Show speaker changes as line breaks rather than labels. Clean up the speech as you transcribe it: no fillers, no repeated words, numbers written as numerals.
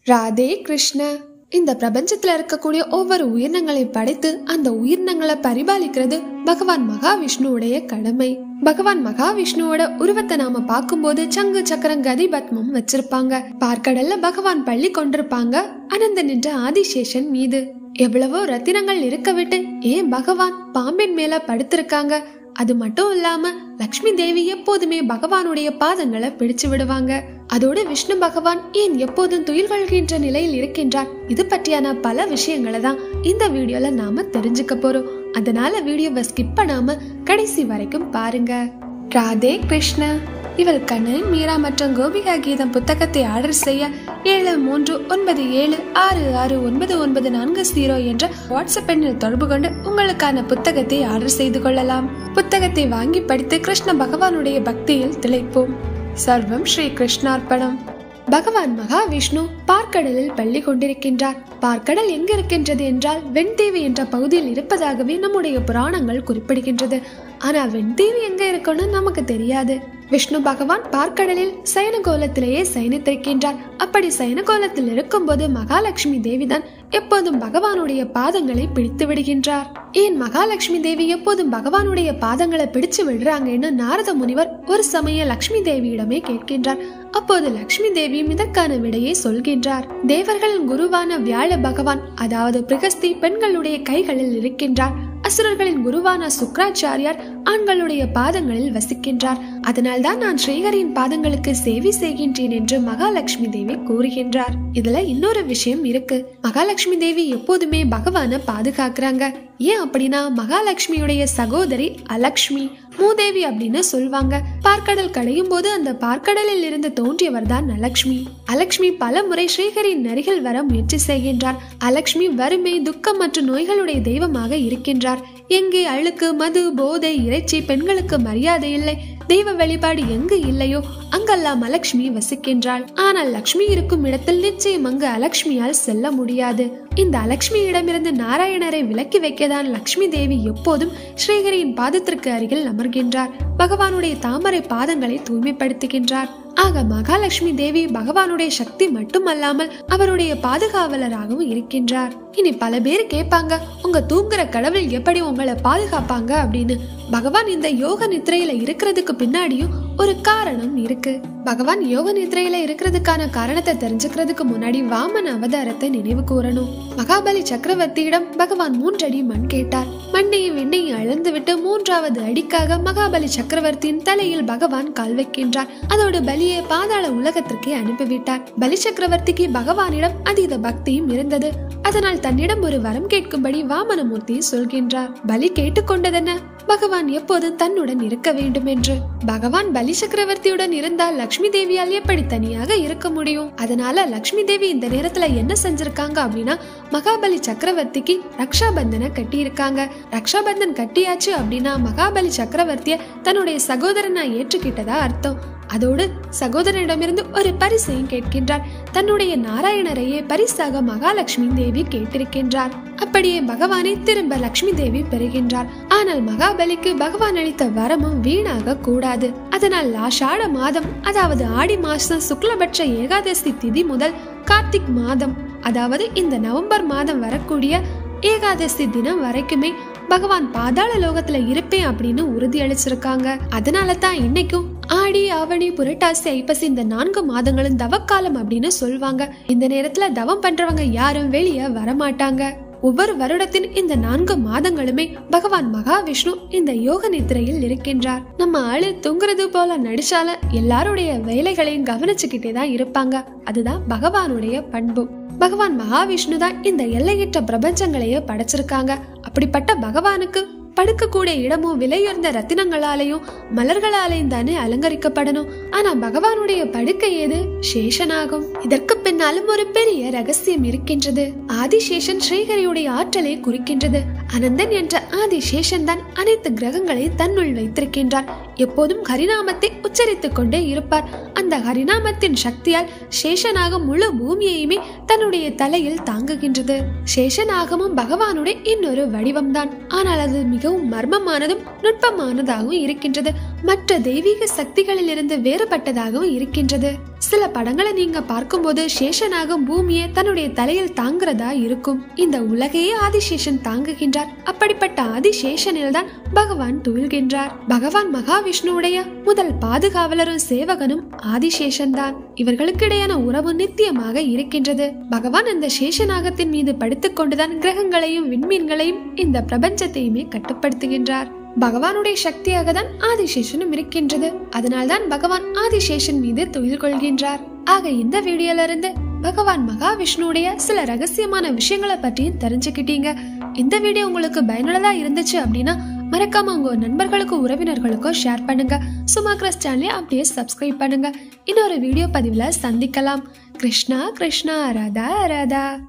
ராதே கிருஷ்ண. இந்த பிரபஞ்சத்துல இருக்கக்கூடிய ஒவ்வொரு உயிரினங்களை படைத்து அந்த உயிரினங்களை பரிபாலிக்கிறது பகவான் மகாவிஷ்ணுவுடைய கடமை. பகவான் மகாவிஷ்ணுவோட உருவத்தை நாம பார்க்கும்போது சங்கு சக்கரம் கதி பத்மம் வச்சிருப்பாங்க. பார்க்கடல்ல பகவான் பள்ளி கொண்டிருப்பாங்க அனந்த நின்ற ஆதிசேஷன் மீது. எவ்வளவோ ரத்தினங்கள் இருக்க விட்டு ஏன் பகவான் பாம்பின் மேல படுத்திருக்காங்க? அது மட்டும் இல்லாம லக்ஷ்மி தேவி எப்போதுமே பகவானுடைய பாதங்களை பிடிச்சு விடுவாங்க. அதோடு விஷ்ணு பகவான் ஏன் எப்போதும் துயில் கொள்கின்ற நிலையில் இருக்கின்றார்? இது பற்றியான பல விஷயங்களை தான் இந்த வீடியோல நாம தெரிஞ்சுக்க போறோம். அதனால வீடியோவை ஸ்கிப் பண்ணாம கடைசி வரைக்கும் பாருங்க. ராதே கிருஷ்ண. இவள் கண்ணன் மீரா மற்றும் கோபிகா கீதம் புத்தகத்தை ஆர்டர் செய்ய 7397666994 என்ற வாட்ஸ்அப் எண்ணில் தொடர்பு கொண்டு உங்களுக்கான புத்தகத்தை ஆர்டர் செய்து கொள்ளலாம். புத்தகத்தை வாங்கி படித்து கிருஷ்ண பகவானுடைய பக்தியில் திளைப்போம். சர்வம் ஸ்ரீ கிருஷ்ணார்ப்பணம். பகவான் மகாவிஷ்ணு பார்க்கடலில் பள்ளி கொண்டிருக்கின்றார். பார்க்கடல் எங்க இருக்கின்றது என்றால் வெண்தீவு என்ற பகுதியில் இருப்பதாகவே நம்முடைய புராணங்கள் குறிப்பிடுகின்றது. ஆனா வெண்தீவு எங்க இருக்குன்னு நமக்கு தெரியாது. விஷ்ணு பகவான் பார்க்கடலில் சயன கோலத்திலேயே சயனித்திருக்கின்றார். அப்படி சயன கோலத்தில் இருக்கும் போது மகாலட்சுமி தேவிதான் எப்போதும் பகவானுடைய பாதங்களை பிடித்து விடுகின்றார். ஏன் மகாலட்சுமி தேவி எப்போதும் பகவானுடைய பாதங்களை பிடிச்சு விடுறாங்கன்னு நாரத முனிவர் ஒரு சமயம் லட்சுமி தேவியிடமே கேட்கின்றார். அப்போது லட்சுமி தேவியும் இதற்கான விடையை சொல்கின்றார். தேவர்களின் குருவான வியாழ பகவான் அதாவது பிரகஸ்தி பெண்களுடைய கைகளில் இருக்கின்றார். அசுரர்களின் குருவான சுக்ராச்சாரியார் ஆண்களுடைய பாதங்களில் வசிக்கின்றார். அதனால்தான் நான் ஸ்ரீஹரியின் பாதங்களுக்கு சேவை செய்கின்றேன் என்று மகாலட்சுமி தேவி கூறுகின்றார். இதுல இன்னொரு விஷயம் இருக்கு. மகாலட்சுமி தேவி எப்போதுமே பகவான பாதுகாக்கிறாங்க. ஏன் அப்படின்னா மகாலட்சுமியுடைய சகோதரி அலக்ஷ்மி மூதேவி அப்படின்னு சொல்வாங்க. பார்க்கடல் கடையும் போது அந்த பார்க்கடலில் இருந்து தோன்றியவர் தான் அலக்ஷ்மி. அலக்ஷ்மி பல முறை ஸ்ரீஹரியின் அருகில் வர முயற்சி செய்கின்றார். அலக்ஷ்மி வறுமை துக்கம் மற்றும் நோய்களுடைய தெய்வமாக இருக்கின்றார். எங்கே அழுக்கு மது போதை இறைச்சி பெண்களுக்கு மரியாதை இல்லை தெய்வ வழிபாடு எங்கு இல்லையோ அங்கெல்லாம் அலக்ஷ்மி வசிக்கின்றாள். ஆனால் லக்ஷ்மி இருக்கும் இடத்தில் நிச்சயம் அங்கு அலக்ஷ்மியால் செல்ல முடியாது. இந்த அலக்ஷ்மியிடமிருந்து நாராயணரை விலக்கி வைக்கதான் லக்ஷ்மி தேவி எப்போதும் ஸ்ரீஹரியின் பாதத்திற்கு அருகில் அமர்கின்றார். பகவானுடைய தாமரை பாதங்களை தூய்மைப்படுத்துகின்றார். ஆக மகாலட்சுமி தேவி பகவானுடைய சக்தி மட்டுமல்லாமல் அவருடைய பாதுகாவலராகவும் இருக்கின்றார். இனி பல பேர் கேட்பாங்க, உங்க தூங்குற கடவுள் எப்படி உங்களை பாதுகாப்பாங்க அப்படின்னு. பகவான் இந்த யோக நித்ரையில இருக்கிறதுக்கு பின்னாடியும் ஒரு காரணம் இருக்கு. பகவான் யோக நித்ரையில இருக்கிறதுக்கான காரணத்தை தெரிஞ்சுக்கிறதுக்கு முன்னாடி வாமன அவதாரத்தை நினைவு கூறணும். மகாபலி சக்கரவர்த்தியிடம் பகவான் 3 அடி மண் கேட்டார். மண்ணையும் விண்ணையும் அளந்து விட்டு 3வது அடிக்காக மகாபலி சக்கரவர்த்தியின் தலையில் பகவான் கால் வைக்கின்றார். அதோடு பலியை பாதாள உலகத்திற்கு அனுப்பிவிட்டார். பலி சக்கரவர்த்திக்கு பகவானிடம் அதீத பக்தியும் இருந்தது. அதனால் தன்னிடம் ஒரு வரம் கேட்கும்படி வாமனமூர்த்தி சொல்கின்றார். பலி கேட்டுக்கொண்டதென்ன? பகவான் எப்போதும் தன்னுடன் இருக்க வேண்டும் என்று. பகவான் பலி சக்கரவர்த்தியுடன் இருந்தால் லட்சுமி தேவியால் எப்படி தனியாக இருக்க முடியும்? அதனால லட்சுமி தேவி இந்த நேரத்துல என்ன செஞ்சிருக்காங்க அப்படின்னா மகாபலி சக்கரவர்த்திக்கு ரக்ஷாபந்தனை கட்டி இருக்காங்க. ரக்ஷாபந்தன் கட்டியாச்சு அப்படின்னா மகாபலி சக்கரவர்த்திய தன்னுடைய சகோதரனா ஏற்றுக்கிட்டதா அர்த்தம். அதோடு சகோதரனிடமிருந்து ஒரு பரிசையும் கேட்கின்றார். தன்னுடைய நாராயணரையே பரிசாக மகாலட்சுமி தேவி கேட்டிருக்கின்றார். அப்படியே பகவானை திரும்ப லட்சுமி தேவி பெறுகின்றார். ஆனால் மகாபலிக்கு பகவான் அளித்த வரமும் வீணாக கூடாது. அதனால் ஆஷாட மாதம் அதாவது ஆடி மாசம் சுக்லபட்ச ஏகாதசி திதி முதல் கார்த்திக் மாதம் அதாவது இந்த நவம்பர் மாதம் வரக்கூடிய ஏகாதசி தினம் வரைக்குமே பகவான் பாதாள லோகத்துல இருப்பேன் அப்படின்னு உறுதி அளிச்சிருக்காங்க. அதனால தான் இன்னைக்கும் ஆடி ஆவணி புரட்டாசி ஐப்பசி இந்த 4 மாதங்களும் தவக்காலம் அப்படின்னு சொல்வாங்க. இந்த நேரத்துல தவம் பண்றவங்க யாரும் வெளியே வரமாட்டாங்க. ஒவ்வொரு வருடத்தின் இந்த 4 மாதங்களுமே பகவான் மகாவிஷ்ணு இந்த யோக நித்திரையில் இருக்கின்றார். நம்ம ஆளு தூங்குறது போல நடிச்சால எல்லாருடைய வேலைகளையும் கவனிச்சுக்கிட்டே தான் இருப்பாங்க. அதுதான் பகவானுடைய பண்பு. பகவான் மகாவிஷ்ணு தான் இந்த எல்லையற்ற பிரபஞ்சங்களையே படைச்சிருக்காங்க. அப்படிப்பட்ட பகவானுக்கு படுக்கக்கூடிய இடமும் விலையுயர்ந்த ரத்தினங்களாலையும் மலர்களாலையும் தானே அலங்கரிக்கப்படணும். ஆனா பகவானுடைய படுக்கை ஏது? சேஷனாகும். இதற்கு பின்னாலும் ஒரு பெரிய ரகசியம் இருக்கின்றது. ஆதிசேஷன் ஸ்ரீஹரியுடைய ஆற்றலை குறிக்கின்றது. அனந்தன் என்ற ஆதிசேஷன் தான் அனைத்து கிரகங்களை தன்னுள் வைத்திருக்கின்றார். எப்போதும் ஹரிநாமத்தை உச்சரித்துக் கொண்டே இருப்பார். அந்த ஹரிநாமத்தின் சக்தியால் சேஷனாக முழு பூமியையுமே தன்னுடைய தலையில் தாங்குகின்றது. சேஷனாகமும் பகவானுடைய இன்னொரு வடிவம்தான். ஆனால் அது மிகவும் மர்மமானதும் நுட்பமானதாகவும் இருக்கின்றது. மற்ற தெய்வீக சக்திகளில் இருந்து வேறுபட்டதாகவும் இருக்கின்றது. சில படங்களை நீங்க பார்க்கும்போது சேஷனாகும் பூமியை தன்னுடைய தலையில் தாங்கிறதா இருக்கும். இந்த உலகையே ஆதிசேஷன் தாங்குகின்றார். அப்படிப்பட்ட ஆதிசேஷனில் தான் பகவான் துயில்கின்றார். பகவான் மகாவிஷ்ணுவுடைய முதல் பாதுகாவலரும் சேவகனும் ஆதிசேஷன் தான். இவர்களுக்கு இடையான உறவு நித்தியமாக இருக்கின்றது. பகவான் இந்த சேஷநாகத்தின் மீது படுத்துக் கொண்டுதான் கிரகங்களையும் விண்மீன்களையும் இந்த பிரபஞ்சத்தையுமே கட்டுப்படுத்துகின்றார். பகவானுடைய சக்தியாக தான் ஆதிசேஷனும் இருக்கின்றது. அதனால்தான் பகவான் ஆதிசேஷன் மீது துயில் கொள்கின்றார். ஆக இந்த வீடியோல இருந்து பகவான் மகாவிஷ்ணுடைய சில ரகசியமான விஷயங்களை பற்றியும் தெரிஞ்சுக்கிட்டீங்க. இந்த வீடியோ உங்களுக்கு பயனுள்ளதா இருந்துச்சு அப்படின்னா மறக்காம உங்க நண்பர்களுக்கு உறவினர்களுக்கும் ஷேர் பண்ணுங்க. சுமாக்ரஸ் சேனலை அப்படியே சப்ஸ்கிரைப் பண்ணுங்க. இன்னொரு வீடியோ பதிவுல சந்திக்கலாம். கிருஷ்ணா கிருஷ்ணா ராதா ராதா.